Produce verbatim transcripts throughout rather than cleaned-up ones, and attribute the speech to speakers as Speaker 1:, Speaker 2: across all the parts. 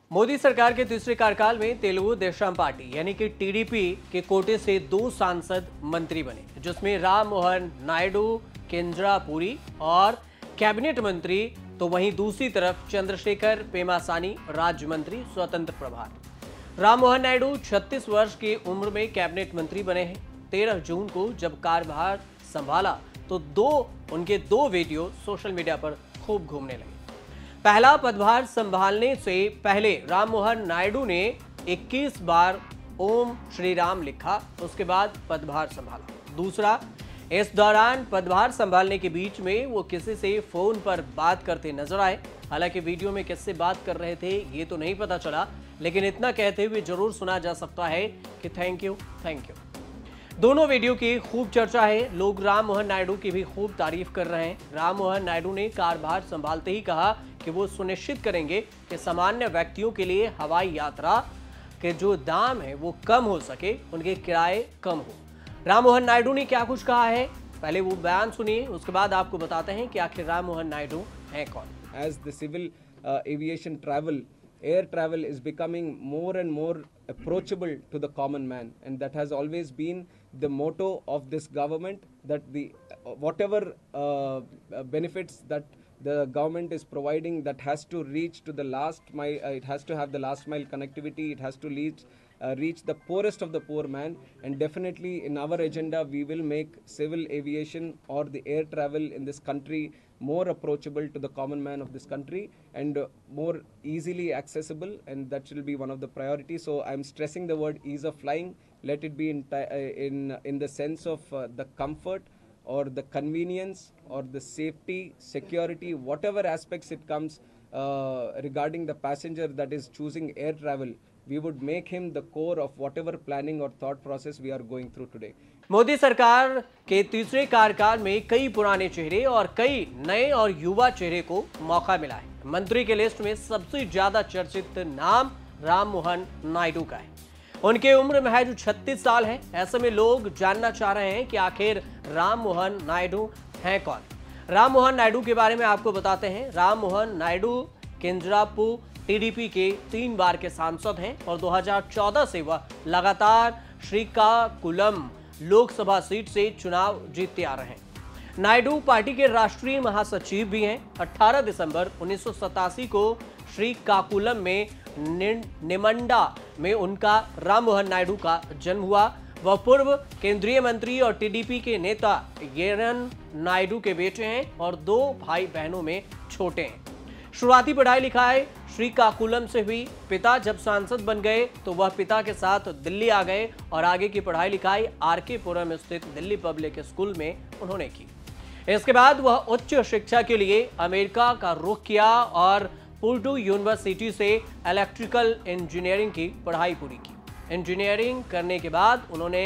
Speaker 1: मोदी सरकार के तीसरे कार्यकाल में तेलुगु देशम पार्टी यानी कि टीडीपी के कोटे से दो सांसद मंत्री बने, जिसमें राम मोहन नायडू केंद्रापुरी और कैबिनेट मंत्री, तो वहीं दूसरी तरफ चंद्रशेखर पेमासानी राज्य मंत्री स्वतंत्र प्रभार। राम मोहन नायडू छत्तीस वर्ष की उम्र में कैबिनेट मंत्री बने हैं। तेरह जून को जब कार्यभार संभाला तो दो उनके दो वीडियो सोशल मीडिया पर खूब घूमने लगे। पहला पदभार संभालने से पहले राम मोहन नायडू ने इक्कीस बार ओम श्री राम लिखा, उसके बाद पदभार संभाला। दूसरा, इस दौरान पदभार संभालने के बीच में वो किसी से फोन पर बात करते नजर आए। हालांकि वीडियो में किससे बात कर रहे थे ये तो नहीं पता चला, लेकिन इतना कहते हुए जरूर सुना जा सकता है कि थैंक यू थैंक यू। दोनों वीडियो की खूब चर्चा है। लोग राम मोहन नायडू की भी खूब तारीफ कर रहे हैं। राम मोहन नायडू ने कार्यभार संभालते ही कहा कि वो सुनिश्चित करेंगे कि सामान्य व्यक्तियों के लिए हवाई यात्रा के जो दाम है वो कम हो सके, उनके किराए कम हो। राम मोहन नायडू ने क्या कुछ कहा है, पहले वो बयान सुनिए, उसके बाद आपको बताते हैं कि आखिर राम मोहन नायडू हैं कौन।
Speaker 2: As the civil uh, aviation travel, air travel is becoming more and more approachable to the common man, and that has always been the motto of this government, that the uh, whatever uh, benefits that the government is providing, that has to reach to the last mile, uh, it has to have the last mile connectivity, it has to reach Uh, reach the poorest of the poor man. And definitely in our agenda we will make civil aviation or the air travel in this country more approachable to the common man of this country and uh, more easily accessible, and that will be one of the priorities. So I'm stressing the word ease of flying. Let it be in uh, in in the sense of uh, the comfort or the convenience or the safety, security, whatever aspects it comes uh, regarding the passenger that is choosing air travel. We would make him the core of whatever planning or thought process we are going through today.
Speaker 1: Modi सरकार के तीसरे कार्यकाल में कई पुराने चेहरे और कई नए और युवा चेहरे को मौका मिला है। मंत्री के लिस्ट में सबसे ज्यादा चर्चित नाम राम मोहन नायडू का है। उनके उम्र महज छत्तीस साल है। ऐसे में लोग जानना चाह रहे हैं कि आखिर राम मोहन नायडू हैं कौन। राम मोहन नायडू के बारे में आपको बताते हैं। राम मोहन नायडू केंद्रापू टीडीपी के तीन बार के सांसद हैं और दो हज़ार चौदह से वह लगातार श्रीकाकुलम लोकसभा सीट से चुनाव जीतते आ रहे हैं। नायडू पार्टी के राष्ट्रीय महासचिव भी हैं। अठारह दिसंबर उन्नीस सौ सतासी को श्रीकाकुलम में निमंडा में उनका राम मोहन नायडू का जन्म हुआ। वह पूर्व केंद्रीय मंत्री और टीडीपी के नेता येरन नायडू के बेटे हैं और दो भाई बहनों में छोटे हैं। शुरुआती पढ़ाई लिखाई श्रीकाकुलम से हुई। पिता जब सांसद बन गए तो वह पिता के साथ दिल्ली आ गए और आगे की पढ़ाई लिखाई आर के पुरम स्थित दिल्ली पब्लिक स्कूल में उन्होंने की। इसके बाद वह उच्च शिक्षा के लिए अमेरिका का रुख किया और पुर्डू यूनिवर्सिटी से इलेक्ट्रिकल इंजीनियरिंग की पढ़ाई पूरी की। इंजीनियरिंग करने के बाद उन्होंने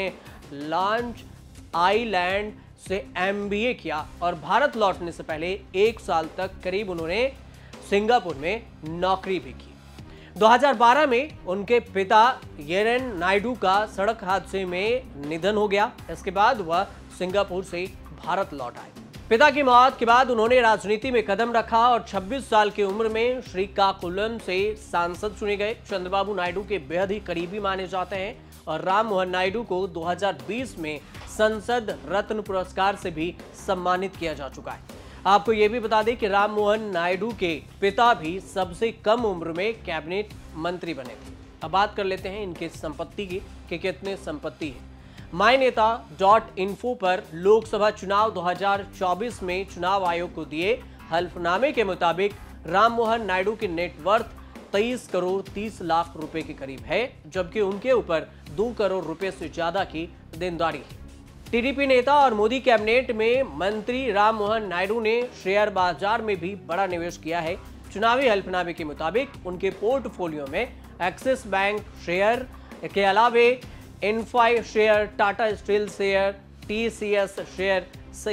Speaker 1: लॉन्च आइलैंड से एम बी ए किया और भारत लौटने से पहले एक साल तक करीब उन्होंने सिंगापुर में नौकरी भी की। दो हज़ार बारह में उनके पिता येरन नायडू का सड़क हादसे में निधन हो गया। इसके बाद वह सिंगापुर से भारत लौट आए। पिता की मौत के बाद उन्होंने राजनीति में कदम रखा और छब्बीस साल की उम्र में श्रीकाकुलम से सांसद चुने गए। चंद्रबाबू नायडू के बेहद ही करीबी माने जाते हैं और राम मोहन नायडू को दो हज़ार बीस में संसद रत्न पुरस्कार से भी सम्मानित किया जा चुका है। आपको यह भी बता दें कि राम मोहन नायडू के पिता भी सबसे कम उम्र में कैबिनेट मंत्री बने थे। अब बात कर लेते हैं इनकी संपत्ति की कि कितने संपत्ति है। माय नेता डॉट इन्फो पर लोकसभा चुनाव दो हज़ार चौबीस में चुनाव आयोग को दिए हल्फनामे के मुताबिक राम मोहन नायडू की नेटवर्थ तेईस करोड़ तीस लाख रुपए के करीब है, जबकि उनके ऊपर दो करोड़ रुपए से ज्यादा की देनदारी है। टीडीपी नेता और मोदी कैबिनेट में मंत्री राम मोहन नायडू ने शेयर बाजार में भी बड़ा निवेश किया है। चुनावी हल्फनामे के मुताबिक उनके पोर्टफोलियो में एक्सिस बैंक शेयर के अलावे Infy share, Tata steel share, TCS share,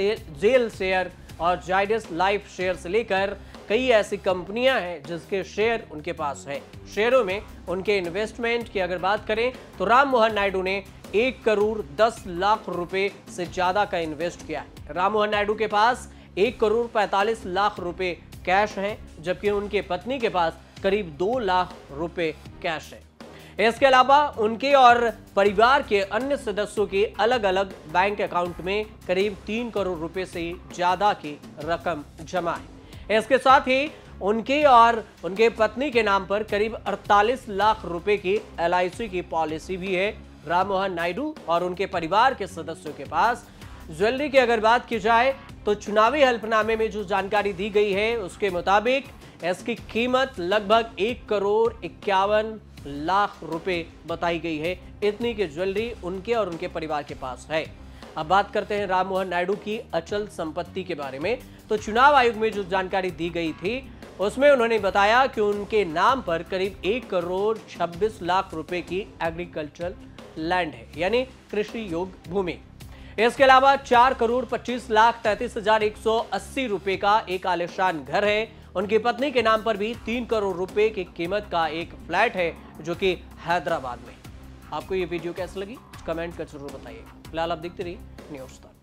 Speaker 1: जेल शेयर और जाइडस लाइफ शेयर से लेकर कई ऐसी कंपनियां हैं जिसके शेयर उनके पास है। शेयरों में उनके इन्वेस्टमेंट की अगर बात करें तो राम मोहन नायडू ने एक करोड़ दस लाख रुपए से ज्यादा का इन्वेस्ट किया है। राम मोहन नायडू के पास एक करोड़ पैंतालीस लाख रुपए कैश हैं, जबकि उनके पत्नी के पास करीब दो लाख रुपए कैश है। इसके अलावा उनके और परिवार के अन्य सदस्यों के अलग अलग बैंक अकाउंट में करीब तीन करोड़ रुपए से ज्यादा की रकम जमा है। इसके साथ ही उनके और उनके पत्नी के नाम पर करीब अड़तालीस लाख रुपए की एल आई सी की पॉलिसी भी है। राम मोहन नायडू और उनके परिवार के सदस्यों के पास ज्वेलरी की अगर बात की जाए तो चुनावी हल्फनामे में जो जानकारी दी गई है उसके मुताबिक इसकी कीमत लगभग एक करोड़ इक्यावन लाख रुपए बताई गई है। इतनी की ज्वेलरी उनके और उनके परिवार के पास है। अब बात करते हैं राम मोहन नायडू की अचल संपत्ति के बारे में। तो चुनाव आयोग में जो जानकारी दी गई थी उसमें उन्होंने बताया कि उनके नाम पर करीब एक करोड़ छब्बीस लाख रुपए की एग्रीकल्चरल लैंड है, यानी कृषि योग्य भूमि। इसके अलावा चार करोड़ पच्चीस लाख तैंतीस हजार एक सौ अस्सी रुपए का एक आलीशान घर है। उनकी पत्नी के नाम पर भी तीन करोड़ रुपए की कीमत का एक फ्लैट है जो कि हैदराबाद में। आपको ये वीडियो कैसी लगी कमेंट कर जरूर बताइए। फिलहाल आप देखते रहिए न्यूज़ तक।